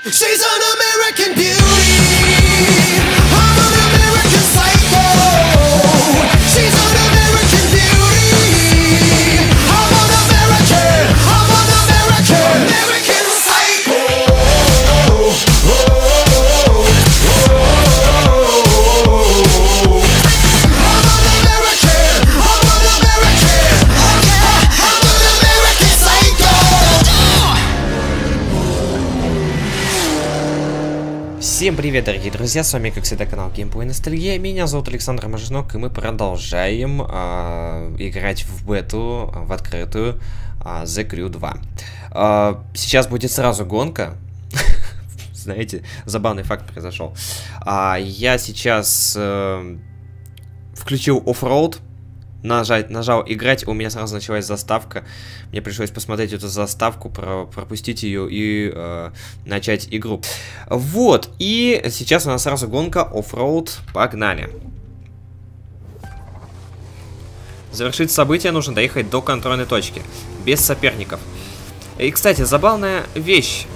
She's an American beauty. I'm an American psycho. She's an American beauty. I'm an American. I'm an American. American psycho. I'm an American. I'm an American. I'm an American psycho. Всем привет, дорогие друзья, с вами, как всегда, канал Gameplay Ностальгия. Меня зовут Александр Мажнок, и мы продолжаем играть в бету, в открытую The Crew 2. Сейчас будет сразу гонка. Знаете, забавный факт произошел. Я сейчас включил оффроуд, нажал играть, у меня сразу началась заставка. Мне пришлось посмотреть эту заставку, пропустить ее и начать игру. Вот, и сейчас у нас сразу гонка оффроуд. Погнали. Завершить событие нужно доехать до контрольной точки, без соперников. И, кстати, забавная вещь.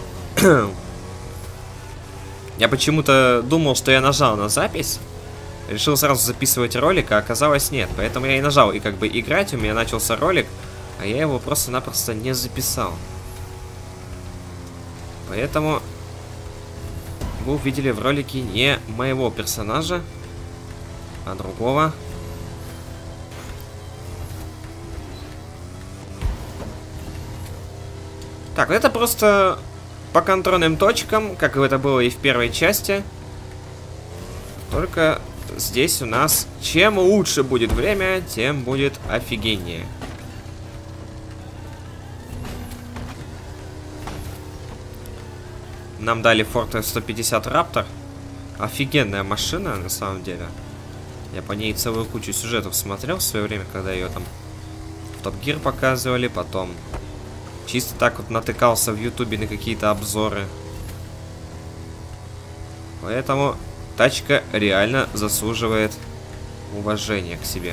Я почему-то думал, что я нажал на запись. Решил сразу записывать ролик, а оказалось нет. Поэтому я и нажал, и как бы играть, у меня начался ролик, а я его просто-напросто не записал. Поэтому вы увидели в ролике не моего персонажа, а другого. Так, это просто по контрольным точкам, как это было и в первой части. Только здесь у нас, чем лучше будет время, тем будет офигеннее. Нам дали Ford F-150 Raptor. Офигенная машина, на самом деле. Я по ней целую кучу сюжетов смотрел в свое время, когда ее там в Top Gear показывали. Потом чисто так вот натыкался в Ютубе на какие-то обзоры. Поэтому тачка реально заслуживает уважения к себе.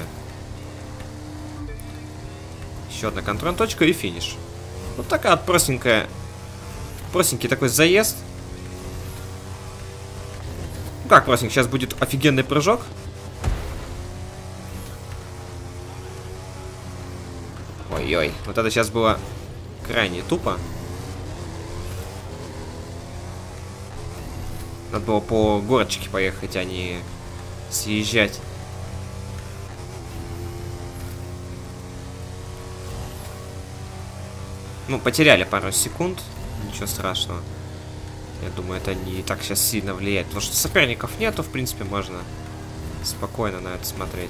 Еще одна контрольная точка и финиш. Вот такая вот простенькая. Простенький такой заезд. Ну как простенький? Сейчас будет офигенный прыжок. Ой-ой. Вот это сейчас было крайне тупо. Надо было по горочке поехать, а не съезжать. Ну, потеряли пару секунд. Ничего страшного. Я думаю, это не так сейчас сильно влияет. Потому что соперников нету, в принципе, можно спокойно на это смотреть.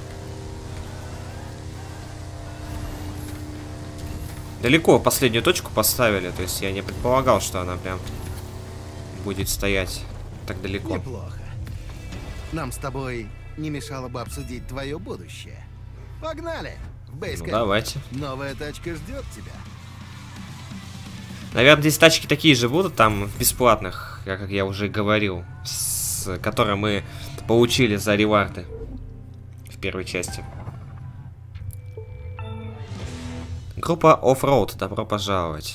Далеко последнюю точку поставили. То есть я не предполагал, что она прям будет стоять так далеко. Неплохо. Нам с тобой не мешало бы обсудить твое будущее. Погнали! В бейскэп. Ну, давайте. Новая тачка ждет тебя. Наверное, здесь тачки такие же будут, там в бесплатных, как я уже говорил, с которые мы получили за реварды в первой части. Группа Offroad, добро пожаловать.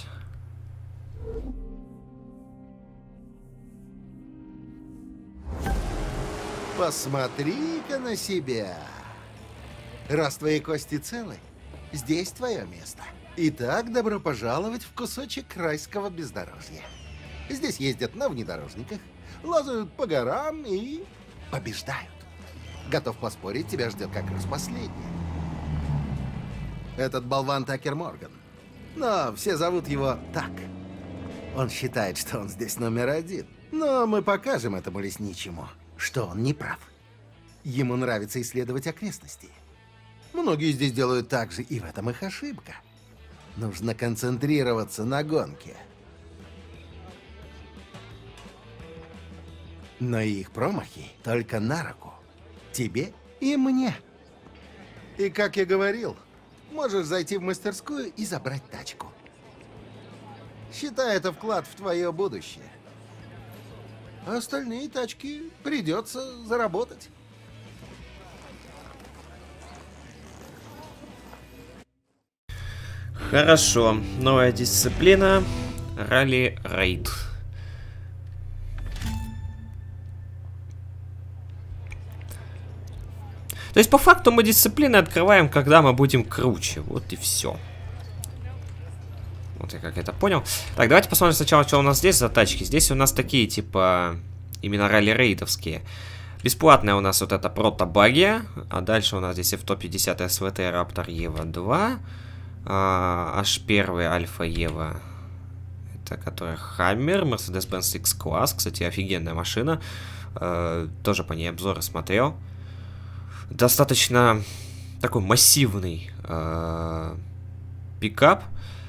Посмотри-ка на себя. Раз твои кости целы, здесь твое место. Итак, добро пожаловать в кусочек райского бездорожья. Здесь ездят на внедорожниках, лазают по горам и побеждают. Готов поспорить, тебя ждет как раз последнее. Этот болван Такер Морган. Но все зовут его Так. Он считает, что он здесь номер один. Но мы покажем этому лесничему, что он не прав. Ему нравится исследовать окрестности. Многие здесь делают так же, и в этом их ошибка. Нужно концентрироваться на гонке. Но их промахи только на руку. Тебе и мне. И как я говорил, можешь зайти в мастерскую и забрать тачку. Считай это вклад в твое будущее. А остальные тачки придется заработать. Хорошо. Новая дисциплина. Ралли-рейд. То есть, по факту, мы дисциплины открываем, когда мы будем круче. Вот и все. Вот я как это понял. Так, давайте посмотрим сначала, что у нас здесь за тачки. Здесь у нас такие, типа, именно ралли-рейдовские. Бесплатная у нас вот эта протобагия. А дальше у нас здесь F-150 SVT Raptor EVO 2. H1 Альфа EVO. Это которая Hammer. Mercedes-Benz X-Class. Кстати, офигенная машина. Тоже по ней обзоры смотрел. Достаточно такой массивный пикап.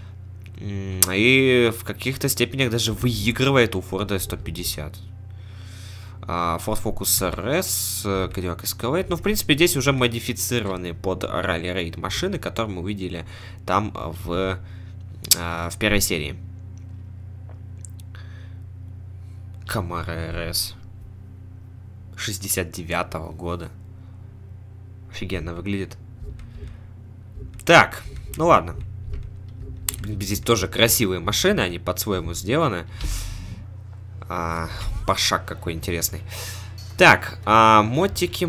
И в каких-то степенях даже выигрывает у Ford F-150. Ford Focus RS, Cadillac Escalade. Ну, в принципе, здесь уже модифицированные под ралли-рейд машины, которые мы видели там в первой серии. Camaro RS 69-го года. Офигенно выглядит. Так, ну ладно. Здесь тоже красивые машины, они по-своему сделаны. Пашак какой интересный. Так, мотики.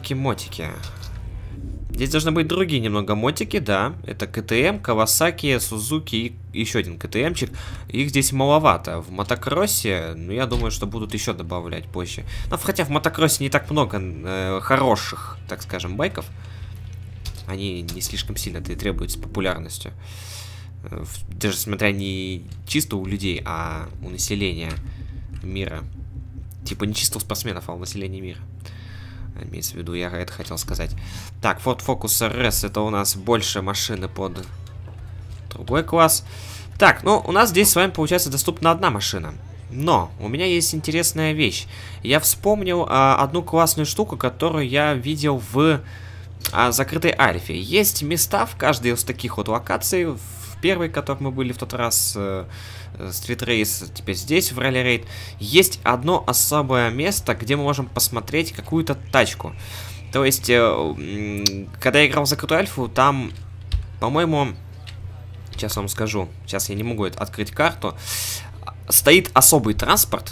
Здесь должны быть другие немного мотики, да. Это КТМ, Кавасаки, Сузуки и еще один КТМчик. Их здесь маловато. В мотокроссе, ну, я думаю, что будут еще добавлять позже. Но хотя в мотокроссе не так много хороших, так скажем, байков. Они не слишком сильно требуются популярностью. Даже смотря не чисто у людей, а у населения мира. Типа не чисто у спортсменов, а у населения мира. Имеется в виду, я это хотел сказать. Так, Ford Focus RS, это у нас больше машины под другой класс. Так, ну, у нас здесь с вами, получается, доступна одна машина. Но у меня есть интересная вещь. Я вспомнил одну классную штуку, которую я видел в закрытой альфе. Есть места в каждой из таких вот локаций. В первой, в которой мы были в тот раз, Street Race, теперь здесь, в Rally Raid, есть одно особое место, где мы можем посмотреть какую-то тачку. То есть, когда я играл в закрытую альфу, там, по-моему, сейчас вам скажу, сейчас я не могу открыть карту, стоит особый транспорт.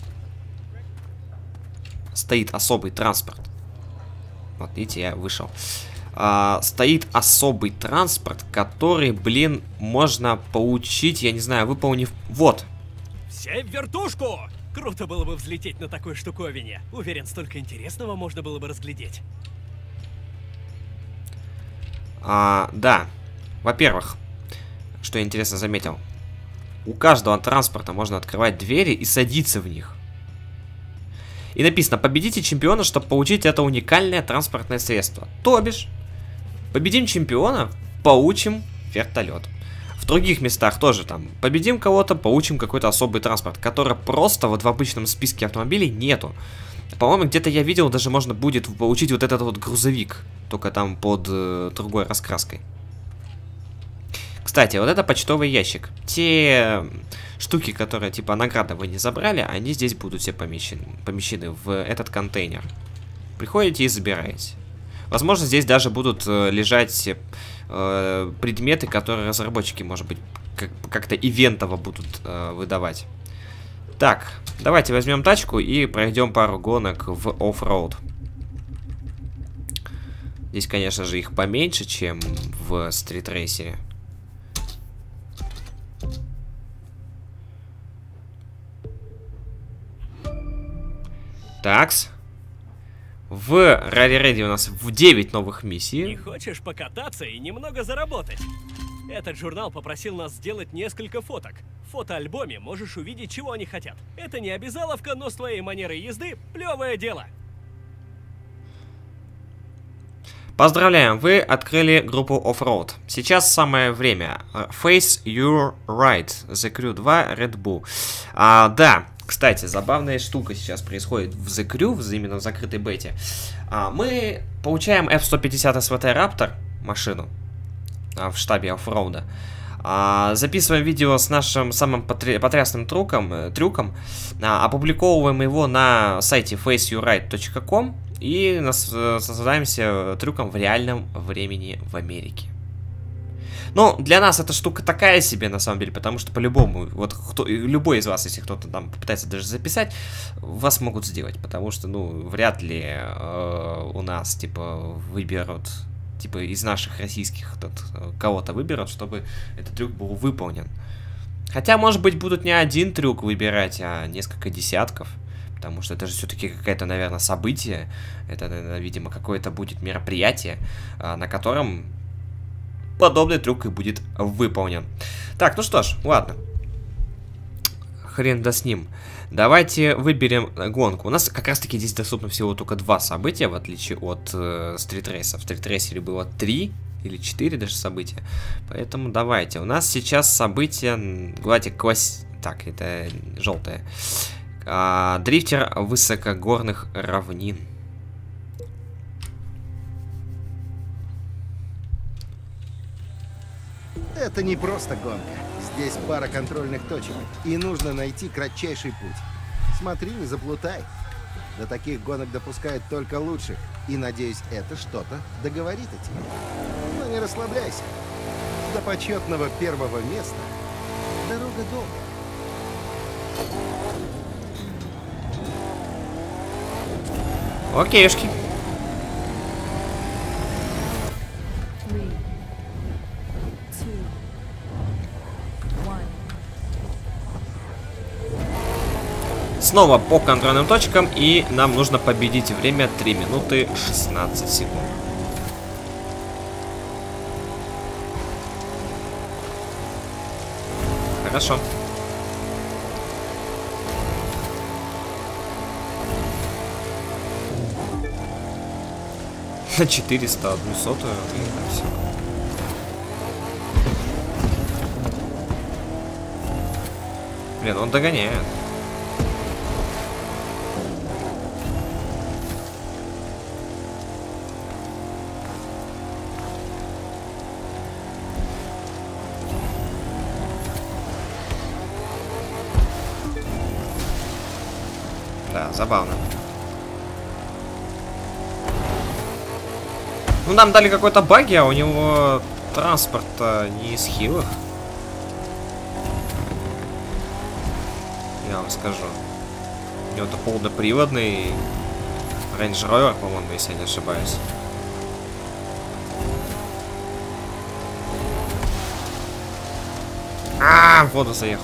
Стоит особый транспорт. Вот, видите, я вышел. Стоит особый транспорт, который, блин, можно получить, я не знаю, выполнив... Вот. Все в вертушку! Круто было бы взлететь на такой штуковине. Уверен, столько интересного можно было бы разглядеть. Да. Во-первых, что я интересно заметил. У каждого транспорта можно открывать двери и садиться в них. И написано: победите чемпиона, чтобы получить это уникальное транспортное средство. То бишь, победим чемпиона, получим вертолет. В других местах тоже там победим кого-то, получим какой-то особый транспорт, который просто вот в обычном списке автомобилей нету. По-моему, где-то я видел, даже можно будет получить вот этот вот грузовик, только там под другой раскраской. Кстати, вот это почтовый ящик. Те штуки, которые типа награды вы не забрали, они здесь будут все помещены в этот контейнер. Приходите и забираете. Возможно, здесь даже будут лежать предметы, которые разработчики, может быть, как-то ивентово будут выдавать. Так, давайте возьмем тачку и пройдем пару гонок в оффроуд. Здесь, конечно же, их поменьше, чем в стритрейсере. Такс. В Rally Ready у нас в 9 новых миссий. Не хочешь покататься и немного заработать? Этот журнал попросил нас сделать несколько фоток. В фотоальбоме можешь увидеть, чего они хотят. Это не обязаловка, но с твоей манерой езды плевое дело. Поздравляем, вы открыли группу Offroad. Сейчас самое время. Face Your Right, The Crew 2, Red Bull. Да, кстати, забавная штука сейчас происходит в The Crew, именно в закрытой бете. Мы получаем F-150 SVT Raptor, машину, в штабе оффроуда. Записываем видео с нашим самым потрясным трюком, опубликовываем его на сайте faceyourright.com и наслаждаемся трюком в реальном времени в Америке. Ну, для нас эта штука такая себе, на самом деле, потому что по-любому, вот любой из вас, если кто-то там попытается даже записать, вас могут сделать, потому что, ну, вряд ли у нас, типа, выберут, типа, из наших российских кого-то выберут, чтобы этот трюк был выполнен. Хотя, может быть, будут не один трюк выбирать, а несколько десятков. Потому что это же все-таки какое-то, наверное, событие. Это, наверное, видимо, какое-то будет мероприятие, на котором подобный трюк и будет выполнен. Так, ну что ж, ладно. Хрен да с ним. Давайте выберем гонку. У нас как раз-таки здесь доступно всего только 2 события, в отличие от стритрейса. В стритрейсе было 3 или 4 даже события. Поэтому давайте. У нас сейчас событие... Давайте Так, это желтое. Дрифтер высокогорных равнин. Это не просто гонка. Здесь пара контрольных точек, и нужно найти кратчайший путь. Смотри, не заплутай. До таких гонок допускают только лучших, и, надеюсь, это что-то договорит о тебе. Но не расслабляйся. До почетного 1-го места дорога долгая. Окейшки. Снова по контрольным точкам, и нам нужно победить время 3 минуты 16 секунд. Хорошо. На 401 сотую, и все. Блин, он догоняет. Да, забавно. Ну, нам дали какой-то баги, а у него транспорт не из хилых. Я вам скажу. У него-то полноприводный Range Rover, по-моему, если я не ошибаюсь. В воду заехал.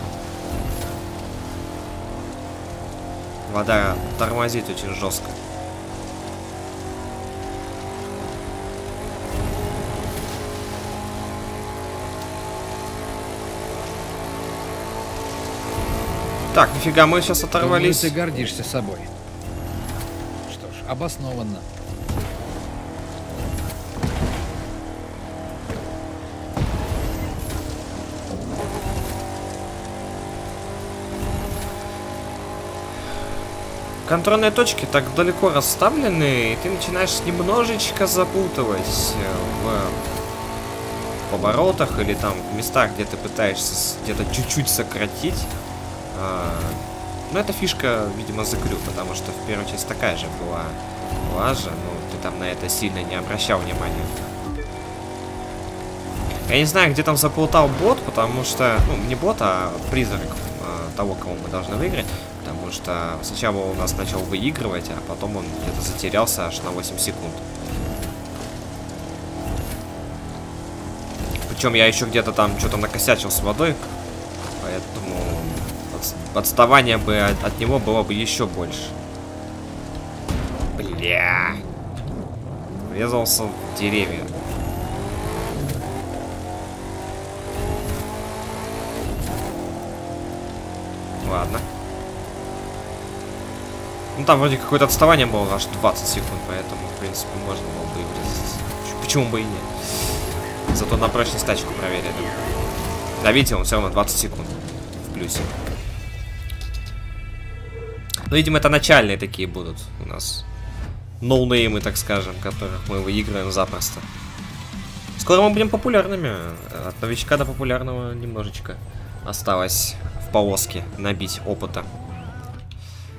Вода тормозит очень жестко. Так, нифига, мы сейчас оторвались. Думаю, ты гордишься собой. Что ж, обоснованно. Контрольные точки так далеко расставлены, и ты начинаешь немножечко запутывать в поворотах или там в местах, где ты пытаешься где-то чуть-чуть сократить. Но эта фишка, видимо, The Crew, потому что в первую часть такая же была же, но ты там на это сильно не обращал внимания. Я не знаю, где там заплутал бот, потому что, ну, не бот, а призрак того, кого мы должны выиграть. Потому что сначала он у нас начал выигрывать, а потом он где-то затерялся аж на 8 секунд. Причем я еще где-то там что-то накосячил с водой, поэтому отставание бы от него было бы еще больше. Бля. Врезался в деревья. Ладно. Ну там вроде какое-то отставание было аж 20 секунд, поэтому, в принципе, можно было бы и врезаться. Почему бы и нет? Зато на прочность тачку проверили. Да, видите, он все равно 20 секунд в плюсе. Ну, видимо, это начальные такие будут у нас. Ноунеймы, так скажем, которых мы выигрываем запросто. Скоро мы будем популярными. От новичка до популярного немножечко осталось в полоске набить опыта.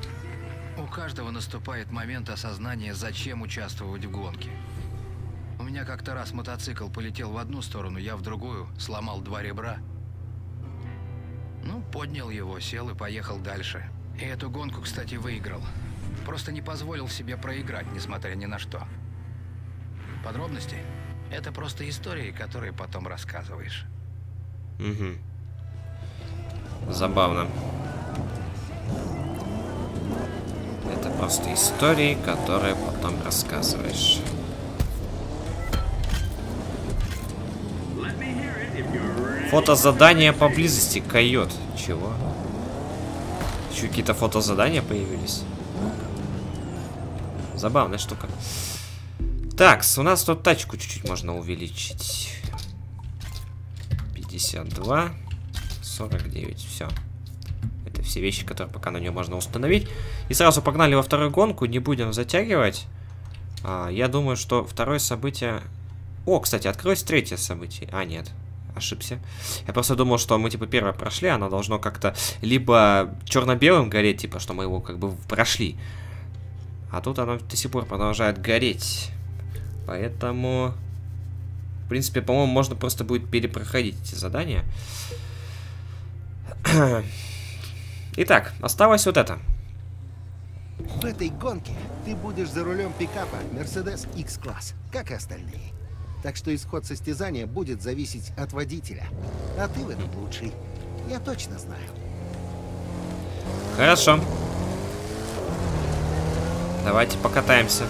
У каждого наступает момент осознания, зачем участвовать в гонке. У меня меня как-то раз мотоцикл полетел в одну сторону, я в другую, сломал 2 ребра. Ну, поднял его, сел и поехал дальше. И эту гонку, кстати, выиграл. Просто не позволил себе проиграть, несмотря ни на что. Подробности? Это просто истории, которые потом рассказываешь. Угу. Забавно. Это просто истории, которые потом рассказываешь. Фотозадание поблизости, койот. Чего? Еще какие-то фотозадания появились. Забавная штука. Так, у нас тут тачку чуть-чуть можно увеличить. 52, 49, все. Это все вещи, которые пока на нее можно установить. И сразу погнали во вторую гонку, не будем затягивать. Я думаю, что второе событие... О, кстати, открылось третье событие. А, нет, ошибся. Я просто думал, что мы, типа, первое прошли, оно должно как-то либо черно-белым гореть, типа, что мы его как бы прошли. А тут оно до сих пор продолжает гореть. Поэтому, в принципе, по-моему, можно просто будет перепроходить эти задания. Итак, осталось вот это. В этой гонке ты будешь за рулем пикапа Mercedes X-класс, как и остальные. Так что исход состязания будет зависеть от водителя. А ты в этом лучший. Я точно знаю. Хорошо. Давайте покатаемся.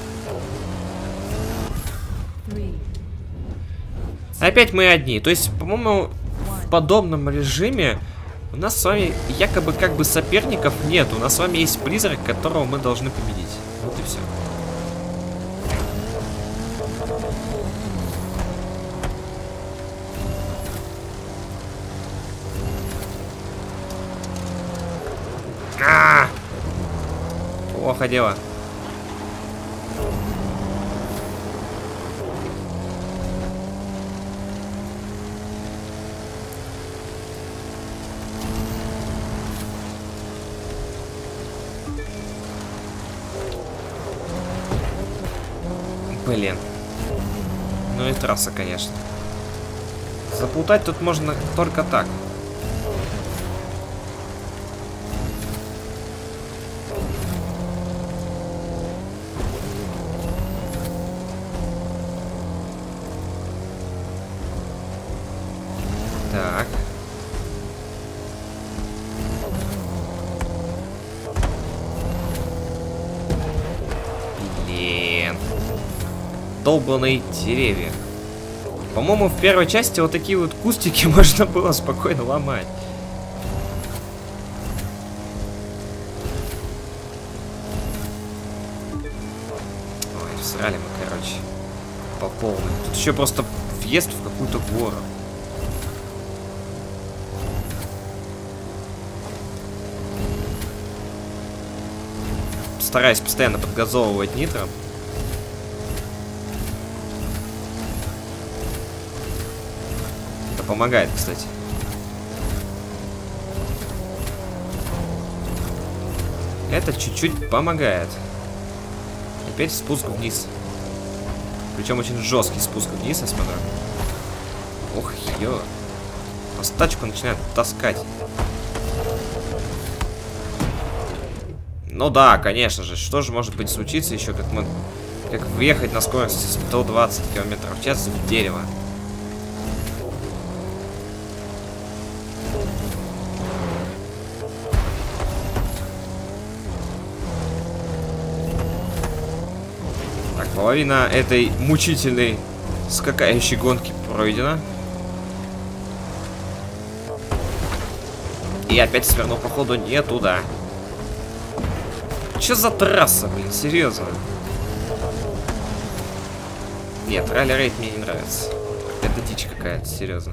Опять мы одни. То есть, по-моему, в подобном режиме у нас с вами якобы как бы соперников нет. У нас с вами есть призрак, которого мы должны победить. Вот и все. Плохо дело. Блин. Ну и трасса, конечно. Заплутать тут можно только так. Так. Блин. Долбаные деревья. По-моему, в первой части вот такие вот кустики можно было спокойно ломать. Ой, всрали мы, короче. По полной. Тут еще просто въезд в какую-то гору. Стараюсь постоянно подгазовывать нитро. Это помогает, кстати. Это чуть-чуть помогает. Опять спуск вниз. Причем очень жесткий спуск вниз, я смотрю. Ох, ё. Нас тачку начинает таскать. Ну да, конечно же. Что же может быть случиться еще, как въехать на скорости 120 км в час в дерево? Так, половина этой мучительной скакающей гонки пройдена. И опять свернул, походу, не туда. Что за трасса, блин, серьезно? Нет, ралли-рейд мне не нравится. Это дичь какая-то, серьезно.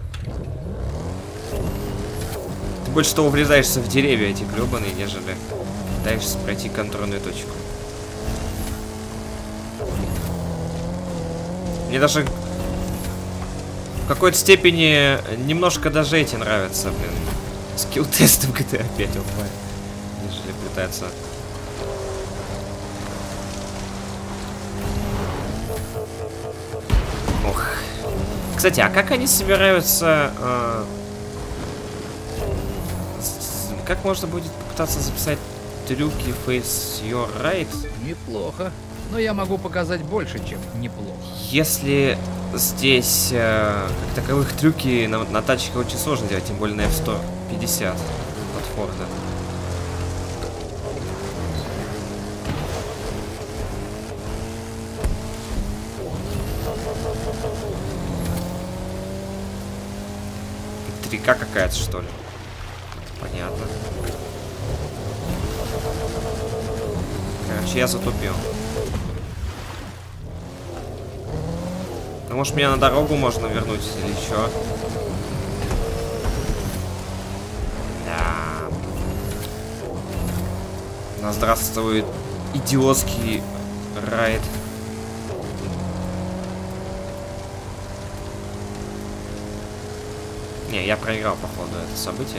Ты больше того врезаешься в деревья эти гребаные, нежели пытаешься пройти контрольную точку. Мне даже в какой-то степени немножко даже эти нравятся, блин. Скилл-тесты в GTA 5 онлайн. Нежели пытаться... Ох. Кстати, а как они собираются... как можно будет попытаться записать трюки Face Your Right, Неплохо. Но я могу показать больше, чем неплохо. если здесь как таковых трюки на тачке очень сложно делать, тем более на F-150 от Форда. Трика какая-то, что ли? Понятно. Короче, я затупил. Ну, может, меня на дорогу можно вернуть или еще? Да. Да здравствует идиотский райд. Не, я проиграл, походу, это событие.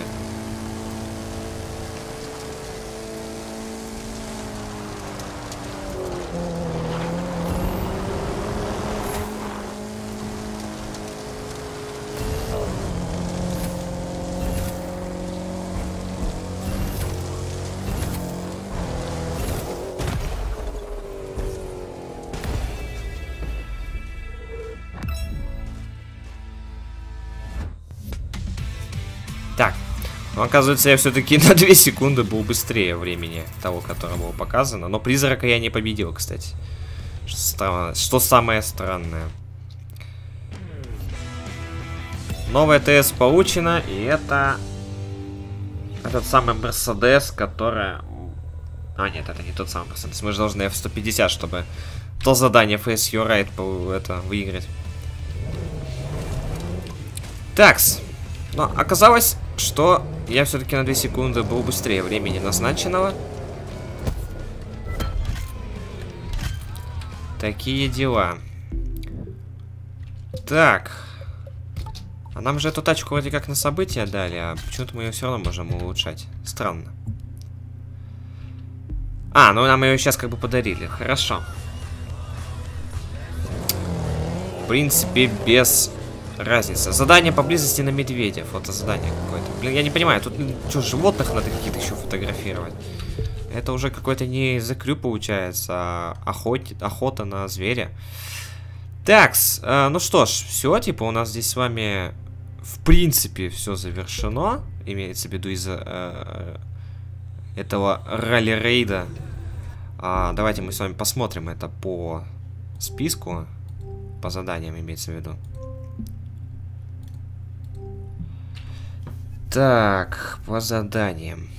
Так, ну, оказывается, я все-таки на 2 секунды был быстрее времени того, которое было показано. Но призрака я не победил, кстати. Что самое странное. Новая ТС получена, и это... этот самый Мерседес, которая... А, нет, это не тот самый Мерседес. Мы же должны F-150, чтобы то задание Face Your Right это выиграть. Такс. Но оказалось, что я все-таки на 2 секунды был быстрее времени назначенного. Такие дела. Так. А нам же эту тачку вроде как на события дали, а почему-то мы ее все равно можем улучшать. Странно. А, ну нам ее сейчас как бы подарили. Хорошо. В принципе, без... разница. Задание поблизости на медведя. Фотозадание какое-то. Блин, я не понимаю, тут что, животных надо каких-то еще фотографировать? Это уже какой-то не The Crew получается, а охота на зверя. Такс, ну что ж, все, типа у нас здесь с вами в принципе все завершено. Имеется в виду из-за этого ралли-рейда. Давайте мы с вами посмотрим это по списку. По заданиям имеется в виду. Так, по заданиям.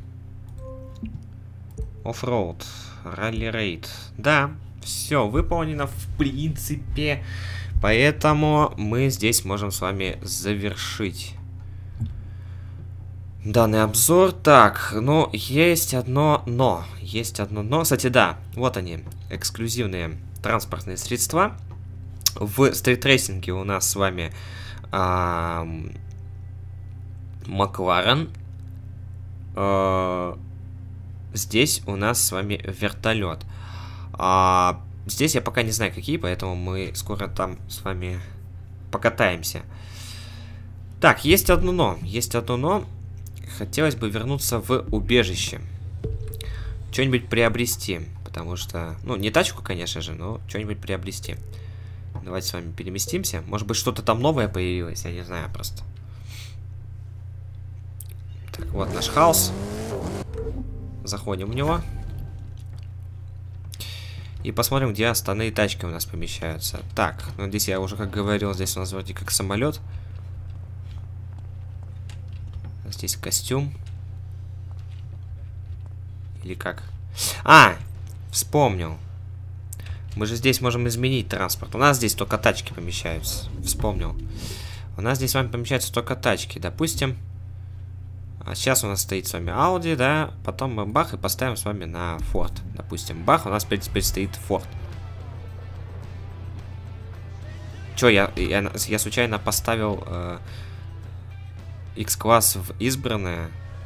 Оффроуд, ралли-рейд. Да, все выполнено в принципе. Поэтому мы здесь можем с вами завершить данный обзор. Так, ну, есть одно но. Есть одно но. Кстати, да, вот они, эксклюзивные транспортные средства. В стритрейсинге у нас с вами... Макларен. Здесь у нас с вами вертолет. Здесь я пока не знаю какие, поэтому мы скоро там с вами покатаемся. Так, есть одно но. Есть одно но. Хотелось бы вернуться в убежище. Что-нибудь приобрести. Потому что, ну, не тачку, конечно же, но что-нибудь приобрести. Давайте с вами переместимся. Может быть, что-то там новое появилось, я не знаю просто. Так, вот наш хаус. Заходим в него. И посмотрим, где остальные тачки у нас помещаются. Так, ну здесь я уже как говорил, здесь у нас вроде как самолет. Здесь костюм. Или как? Вспомнил. Мы же здесь можем изменить транспорт. У нас здесь только тачки помещаются. Вспомнил. У нас здесь с вами помещаются только тачки. Допустим... сейчас у нас стоит с вами Audi, да, потом мы бах и поставим с вами на Ford. Допустим, бах, у нас теперь стоит Ford. Чё, я случайно поставил X-класс в избранное?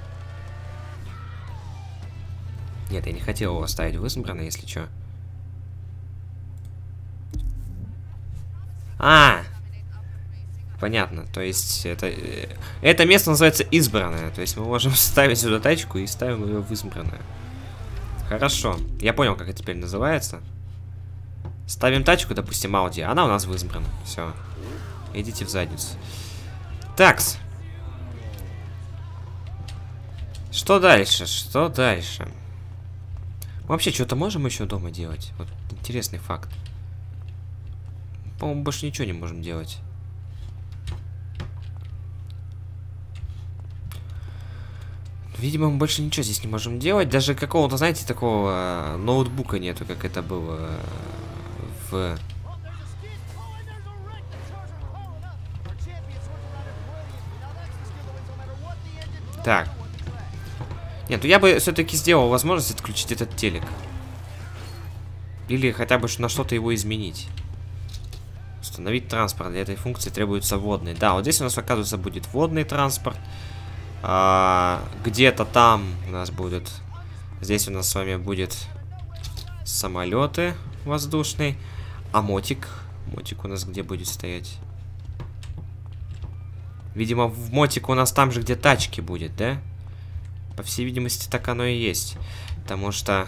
Нет, я не хотел его ставить в избранное, если чё. А! Понятно. То есть это место называется избранное. То есть мы можем ставить сюда тачку и ставим ее в избранное. Хорошо. Я понял, как это теперь называется. Ставим тачку, допустим, Audi. Она у нас в избранном. Все. Идите в задницу. Такс. Что дальше? Что дальше? Вообще, что-то можем еще дома делать? Вот интересный факт. По-моему, больше ничего не можем делать. Видимо, мы больше ничего здесь не можем делать. Даже какого-то, знаете, такого ноутбука нету, как это было в... Так. Нет, ну я бы все-таки сделал возможность отключить этот телек. Или хотя бы на что-то его изменить. Установить транспорт. Для этой функции требуется водный. Да, вот здесь у нас, оказывается, будет водный транспорт. Где-то там у нас будет... Здесь у нас с вами будет самолеты воздушные. А мотик? Мотик у нас где будет стоять? Видимо, в мотике у нас там же, где тачки будет, да? По всей видимости, так оно и есть. Потому что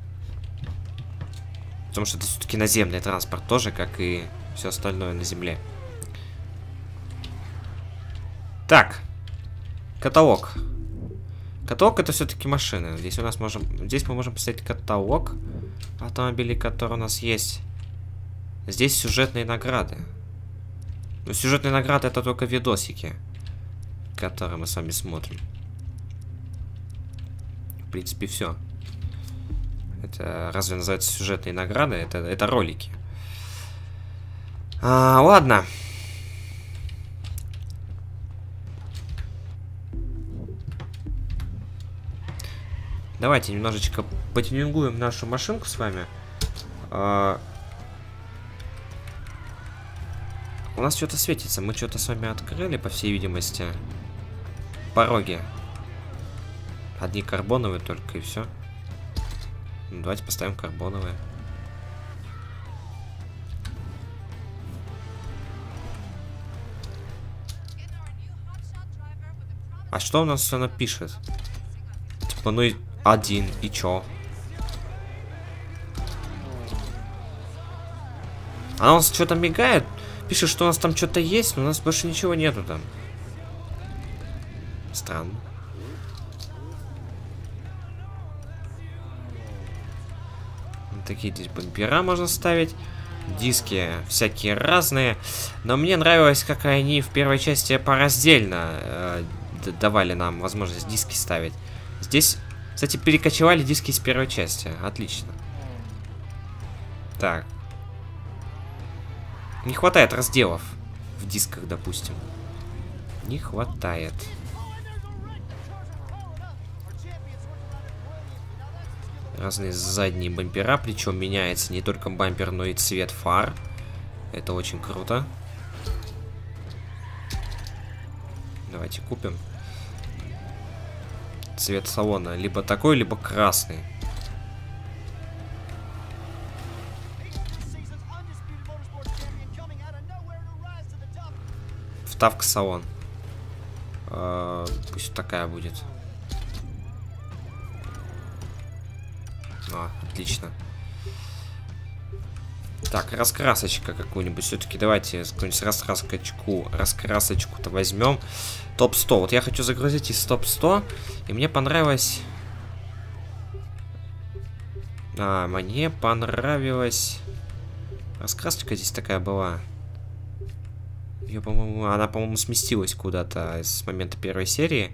это все-таки наземный транспорт тоже, как и все остальное на земле. Так. Каталог. Каталог это все-таки машины. Здесь у нас здесь мы можем поставить каталог автомобилей, которые у нас есть. Здесь сюжетные награды. Но сюжетные награды это только видосики, которые мы с вами смотрим. В принципе, все. Это разве называется сюжетные награды? Это ролики. Ладно. Давайте немножечко потюнингуем нашу машинку с вами. У нас что-то светится. Мы что-то с вами открыли, по всей видимости. Пороги. Одни карбоновые только, и все. Ну, давайте поставим карбоновые. А что у нас она пишет? Типа, ну и один, и чё? Она у нас что-то мигает. Пишет, что у нас там что-то есть, но у нас больше ничего нету там. Странно. Вот такие здесь бампера можно ставить. Диски всякие разные. Но мне нравилось, как они в первой части пораздельно давали нам возможность диски ставить. Здесь, кстати, перекочевали диски из первой части. Отлично. Так. Не хватает разделов в дисках, допустим. Не хватает. Разные задние бампера, причем меняется не только бампер, но и цвет фар. Это очень круто. Давайте купим. Цвет салона либо такой, либо красный. Вставка салон. Пусть такая будет. Отлично. Так, раскрасочка какую-нибудь. Все-таки давайте какую-нибудь раскрасочку-то возьмем. Топ-100. Вот я хочу загрузить из топ-100. И мне понравилось... мне понравилась... Раскрасочка здесь такая была. Ее, по-моему, она, по-моему, сместилась куда-то с момента первой серии.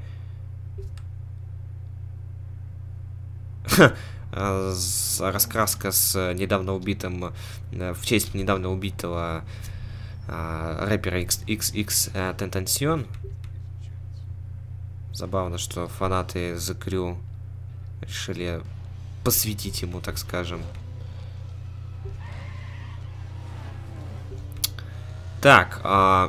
Раскраска с недавно убитым, в честь недавно убитого рэпера XXXTentacion. Забавно, что фанаты The Crew решили посвятить ему, так скажем. Так,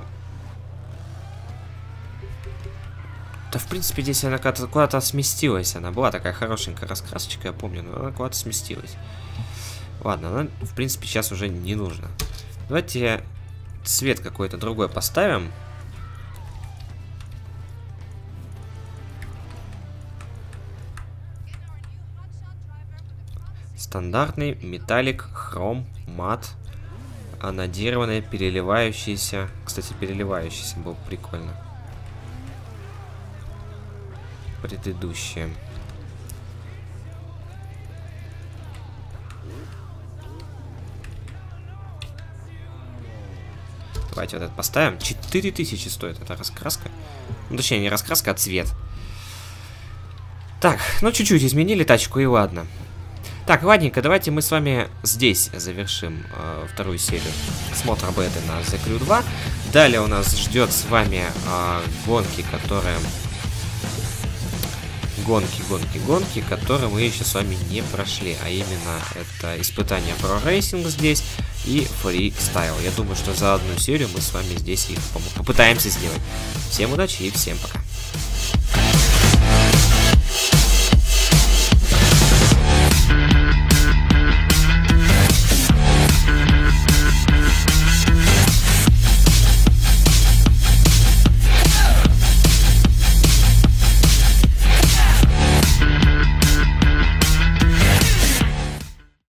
да, в принципе, здесь она куда-то сместилась. Она была такая хорошенькая раскрасочка, я помню, но она куда-то сместилась. Ладно, она, в принципе, сейчас уже не нужна. Давайте цвет какой-то другой поставим. Стандартный, металлик, хром, мат, анодированный, переливающийся. Кстати, переливающийся был прикольно. Предыдущее. Давайте вот это поставим. 4000 стоит эта раскраска. Ну, точнее, не раскраска, а цвет. Так, ну чуть-чуть изменили тачку, и ладно. Так, ладненько, давайте мы с вами здесь завершим вторую серию смотра беты на The Crew 2. Далее у нас ждет с вами гонки, которые... Гонки, которые мы еще с вами не прошли. А именно, это испытание Pro Racing здесь и фристайл. Я думаю, что за одну серию мы с вами здесь их попытаемся сделать. Всем удачи и всем пока.